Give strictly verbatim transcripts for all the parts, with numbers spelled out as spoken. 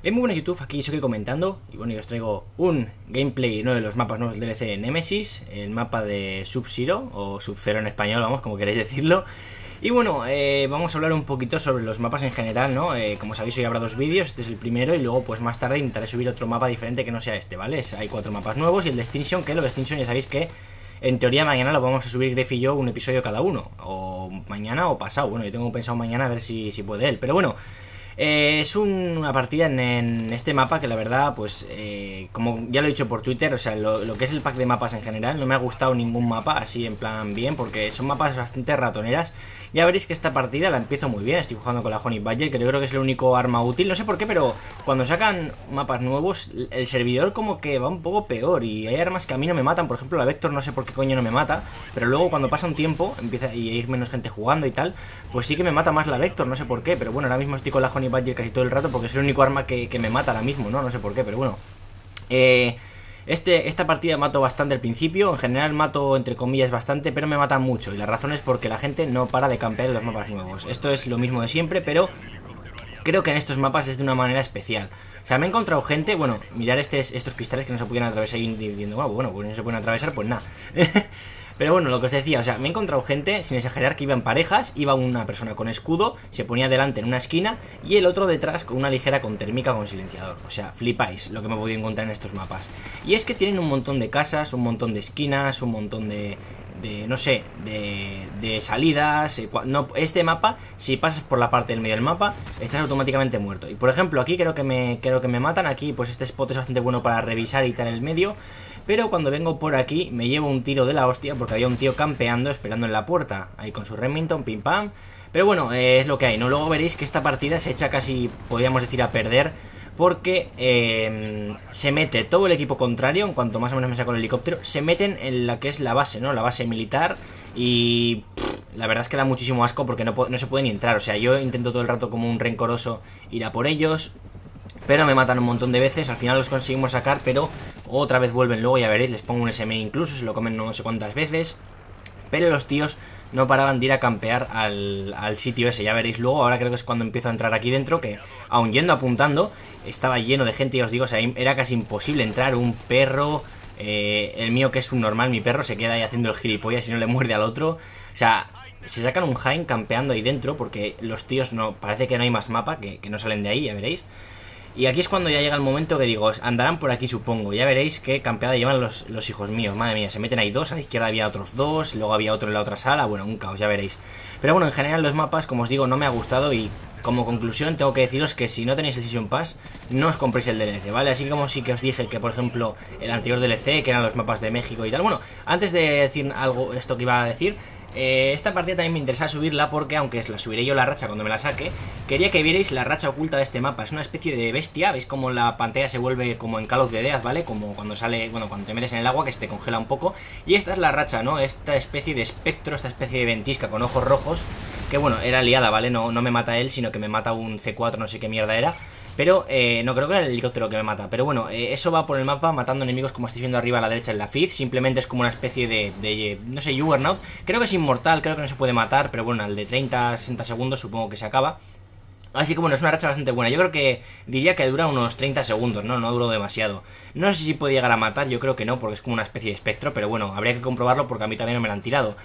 Eh, muy buenas YouTube, aquí Soki comentando. Y bueno, yo os traigo un gameplay, uno de los mapas nuevos del D L C de Nemesis, el mapa de Sub-Zero, o Sub-Zero en español, vamos, como queréis decirlo. Y bueno, eh, vamos a hablar un poquito sobre los mapas en general, ¿no? Eh, como sabéis, hoy habrá dos vídeos, este es el primero, y luego pues más tarde intentaré subir otro mapa diferente que no sea este, ¿vale? Es, hay cuatro mapas nuevos, y el de Extinction, que lo de Extinction ya sabéis que en teoría mañana lo vamos a subir Gref y yo un episodio cada uno, o mañana o pasado. Bueno, yo tengo pensado mañana a ver si, si puede él, pero bueno. Eh, es un, una partida en, en este mapa que la verdad, pues, eh, como ya lo he dicho por Twitter, o sea, lo, lo que es el pack de mapas en general, no me ha gustado ningún mapa así en plan bien, porque son mapas bastante ratoneras. Ya veréis que esta partida la empiezo muy bien, estoy jugando con la Honey Badger, que yo creo que es el único arma útil, no sé por qué, pero cuando sacan mapas nuevos, el servidor como que va un poco peor, y hay armas que a mí no me matan, por ejemplo la Vector no sé por qué coño no me mata, pero luego cuando pasa un tiempo, empieza y hay menos gente jugando y tal, pues sí que me mata más la Vector, no sé por qué, pero bueno, ahora mismo estoy con la Honey Badger casi todo el rato porque es el único arma que, que me mata ahora mismo, ¿no? No sé por qué, pero bueno. Eh... Este, esta partida mato bastante al principio, en general mato entre comillas bastante, pero me matan mucho, y la razón es porque la gente no para de campear en los mapas nuevos. Esto es lo mismo de siempre, pero creo que en estos mapas es de una manera especial. O sea, me he encontrado gente, bueno, mirar este, estos cristales que no se podían atravesar y diciendo, wow, bueno, pues no se pueden atravesar, pues nada. Pero bueno, lo que os decía, o sea, me he encontrado gente, sin exagerar, que iba en parejas, iba una persona con escudo, se ponía delante en una esquina, y el otro detrás con una ligera con térmica con silenciador. O sea, flipáis lo que me he podido encontrar en estos mapas. Y es que tienen un montón de casas, un montón de esquinas, un montón de... de no sé, de, de salidas. No, este mapa, si pasas por la parte del medio del mapa, estás automáticamente muerto. Y por ejemplo, aquí creo que me, creo que me matan. Aquí pues este spot es bastante bueno para revisar y tal en el medio. Pero cuando vengo por aquí me llevo un tiro de la hostia porque había un tío campeando esperando en la puerta, ahí con su Remington, pim pam. Pero bueno, eh, es lo que hay, ¿no? Luego veréis que esta partida se echa casi, podríamos decir, a perder, porque eh, se mete todo el equipo contrario, en cuanto más o menos me saco el helicóptero, se meten en la que es la base, ¿no? La base militar, y pff, la verdad es que da muchísimo asco porque no, no se puede ni entrar. O sea, yo intento todo el rato como un rencoroso ir a por ellos, pero me matan un montón de veces, al final los conseguimos sacar, pero otra vez vuelven luego, ya veréis, les pongo un S M incluso, se lo comen no sé cuántas veces. Pero los tíos no paraban de ir a campear al, al sitio ese, ya veréis luego. Ahora creo que es cuando empiezo a entrar aquí dentro, que aun yendo apuntando, estaba lleno de gente, y os digo, o sea, era casi imposible entrar. Un perro, eh, el mío que es un normal, mi perro se queda ahí haciendo el gilipollas y no le muerde al otro. O sea, se sacan un Jaime campeando ahí dentro, porque los tíos no, parece que no hay más mapa, que, que no salen de ahí, ya veréis. Y aquí es cuando ya llega el momento que digo, andarán por aquí supongo. Ya veréis qué campeada llevan los, los hijos míos. Madre mía, se meten ahí dos, a la izquierda había otros dos, luego había otro en la otra sala. Bueno, un caos, ya veréis. Pero bueno, en general los mapas, como os digo, no me ha gustado. Y como conclusión tengo que deciros que si no tenéis el Season Pass, no os compréis el D L C, ¿vale? Así como sí que os dije que, por ejemplo, el anterior D L C, que eran los mapas de México y tal. Bueno, antes de decir algo, esto que iba a decir, Eh, esta partida también me interesa subirla porque, aunque la subiré yo la racha cuando me la saque, quería que vierais la racha oculta de este mapa. Es una especie de bestia, veis como la pantalla se vuelve como en Call of Death, ¿vale? Como cuando sale, bueno, cuando te metes en el agua, que se te congela un poco. Y esta es la racha, ¿no? Esta especie de espectro, esta especie de ventisca con ojos rojos, que bueno, era liada, ¿vale? No, no me mata él, sino que me mata un C cuatro, no sé qué mierda era. Pero eh, no creo que era el helicóptero que me mata. Pero bueno, eh, eso va por el mapa matando enemigos, como estáis viendo arriba a la derecha en la F I Z. Simplemente es como una especie de, de no sé, Juggernaut. Creo que es inmortal, creo que no se puede matar, pero bueno, al de treinta a sesenta segundos supongo que se acaba. Así que bueno, es una racha bastante buena. Yo creo que diría que dura unos treinta segundos, ¿no? No duró demasiado. No sé si puede llegar a matar, yo creo que no, porque es como una especie de espectro. Pero bueno, habría que comprobarlo porque a mí también no me la han tirado.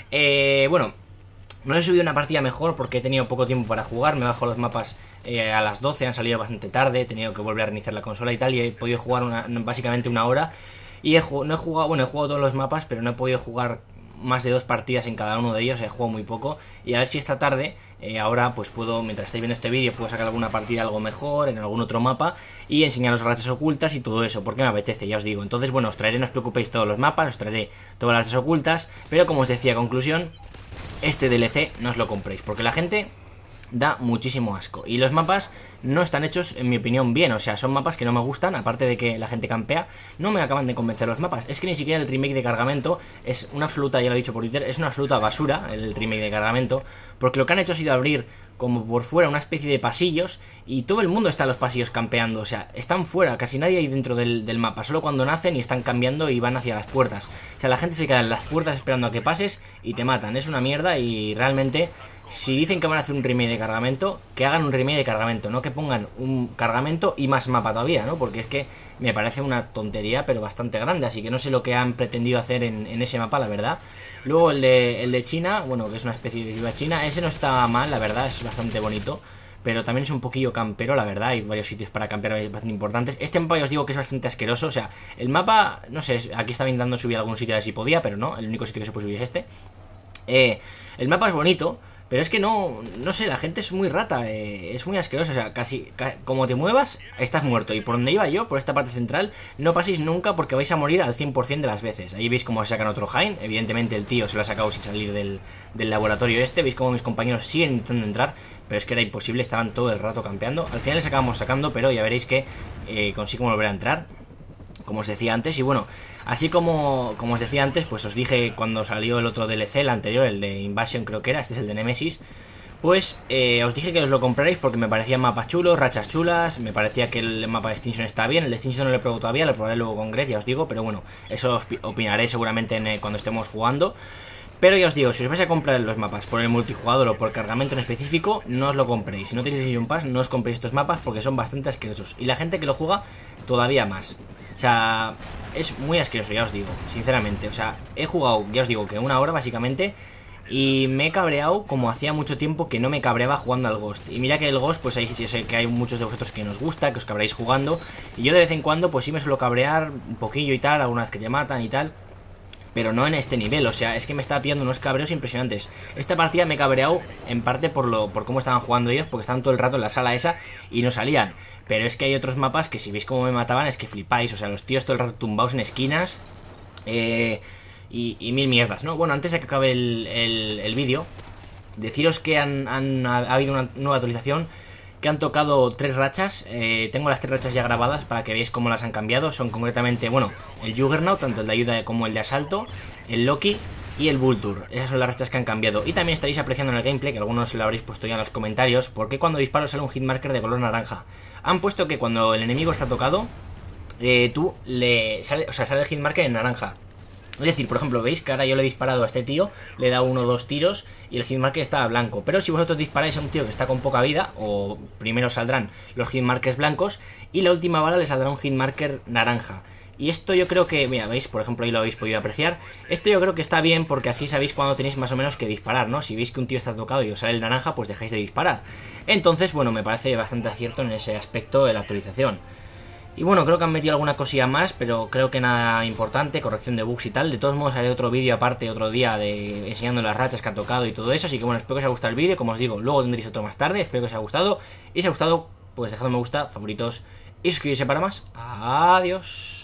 Eh, bueno, no he subido una partida mejor porque he tenido poco tiempo para jugar. Me bajo los mapas eh, a las doce, han salido bastante tarde. He tenido que volver a reiniciar la consola y tal, y he podido jugar una, básicamente una hora. Y he, no he jugado, bueno, he jugado todos los mapas, pero no he podido jugar más de dos partidas en cada uno de ellos. He jugado muy poco. Y a ver si esta tarde, eh, ahora pues puedo, mientras estáis viendo este vídeo, puedo sacar alguna partida algo mejor en algún otro mapa y enseñaros rachas ocultas y todo eso, porque me apetece, ya os digo. Entonces bueno, os traeré, no os preocupéis, todos los mapas, os traeré todas las rachas ocultas. Pero como os decía, conclusión, este D L C no os lo compréis, porque la gente da muchísimo asco. Y los mapas no están hechos, en mi opinión, bien. O sea, son mapas que no me gustan, aparte de que la gente campea. No me acaban de convencer los mapas. Es que ni siquiera el remake de Cargamento es una absoluta, ya lo he dicho por Twitter, es una absoluta basura el remake de Cargamento, porque lo que han hecho ha sido abrir como por fuera una especie de pasillos, y todo el mundo está en los pasillos campeando. O sea, están fuera, casi nadie hay dentro del, del mapa, solo cuando nacen y están cambiando y van hacia las puertas. O sea, la gente se queda en las puertas esperando a que pases y te matan. Es una mierda y realmente si dicen que van a hacer un remake de Cargamento, que hagan un remake de Cargamento, no que pongan un Cargamento y más mapa todavía, ¿no? Porque es que me parece una tontería, pero bastante grande, así que no sé lo que han pretendido hacer en, en ese mapa, la verdad. Luego el de, el de China, bueno, que es una especie de ciudad china, ese no está mal, la verdad, es bastante bonito. Pero también es un poquillo campero, la verdad. Hay varios sitios para campear bastante importantes. Este mapa ya os digo que es bastante asqueroso. O sea, el mapa, no sé, aquí estaba intentando subir a algún sitio a ver si podía, pero no, el único sitio que se puede subir es este. eh, El mapa es bonito, pero es que no, no sé, la gente es muy rata, eh, es muy asqueroso. O sea, casi, ca como te muevas, estás muerto. Y por donde iba yo, por esta parte central, no paséis nunca porque vais a morir al cien por cien de las veces. Ahí veis cómo sacan otro Jain. Evidentemente el tío se lo ha sacado sin salir del, del laboratorio este. Veis cómo mis compañeros siguen intentando entrar, pero es que era imposible, estaban todo el rato campeando. Al final les acabamos sacando, pero ya veréis que eh, consigo volver a entrar, como os decía antes. Y bueno, así como, como os decía antes, pues os dije cuando salió el otro D L C, el anterior, el de Invasion creo que era, este es el de Nemesis. Pues eh, os dije que os lo compraréis porque me parecían mapas chulos, rachas chulas. Me parecía que el mapa de Extinction está bien. El de Extinction no lo he probado todavía, lo probaré luego con Gref, ya os digo. Pero bueno, eso os opinaré seguramente en, eh, cuando estemos jugando. Pero ya os digo, si os vais a comprar los mapas por el multijugador o por Cargamento en específico, no os lo compréis. Si no tenéis Season Pass, no os compréis estos mapas porque son bastante asquerosos. Y la gente que lo juega, todavía más. O sea, es muy asqueroso, ya os digo, sinceramente. O sea, he jugado, ya os digo, que una hora básicamente, y me he cabreado como hacía mucho tiempo que no me cabreaba jugando al Ghost. Y mira que el Ghost, pues ahí sí sé que hay muchos de vosotros que nos gusta, que os cabréis jugando. Y yo de vez en cuando, pues sí me suelo cabrear un poquillo y tal, alguna vez que te matan y tal. Pero no en este nivel, o sea, es que me estaba pillando unos cabreos impresionantes. Esta partida me he cabreado en parte por lo por cómo estaban jugando ellos, porque estaban todo el rato en la sala esa y no salían. Pero es que hay otros mapas que si veis cómo me mataban es que flipáis, o sea, los tíos todo el rato tumbados en esquinas eh, y, y mil mierdas, ¿no? Bueno, antes de que acabe el, el, el vídeo, deciros que han, han, ha habido una nueva actualización, que han tocado tres rachas. eh, Tengo las tres rachas ya grabadas para que veáis cómo las han cambiado. Son concretamente, bueno, el Juggernaut, tanto el de ayuda como el de asalto, el Loki y el Vulture. Esas son las rachas que han cambiado. Y también estaréis apreciando en el gameplay, que algunos lo habréis puesto ya en los comentarios, porque cuando disparo sale un hitmarker de color naranja. Han puesto que cuando el enemigo está tocado, eh, tú le sale, o sea, sale el hitmarker en naranja. Es decir, por ejemplo, veis que ahora yo le he disparado a este tío, le he dado uno o dos tiros y el hitmarker está blanco. Pero si vosotros disparáis a un tío que está con poca vida, o primero saldrán los hitmarkers blancos y la última bala le saldrá un hitmarker naranja. Y esto yo creo que, mira, veis, por ejemplo, ahí lo habéis podido apreciar. Esto yo creo que está bien porque así sabéis cuándo tenéis más o menos que disparar, ¿no? Si veis que un tío está tocado y os sale el naranja, pues dejáis de disparar. Entonces, bueno, me parece bastante acierto en ese aspecto de la actualización. Y bueno, creo que han metido alguna cosilla más, pero creo que nada importante, corrección de bugs y tal. De todos modos haré otro vídeo aparte otro día de enseñando las rachas que ha tocado y todo eso. Así que bueno, espero que os haya gustado el vídeo. Como os digo, luego tendréis otro más tarde. Espero que os haya gustado. Y si os ha gustado, pues dejad un me gusta, favoritos y suscribirse para más. Adiós.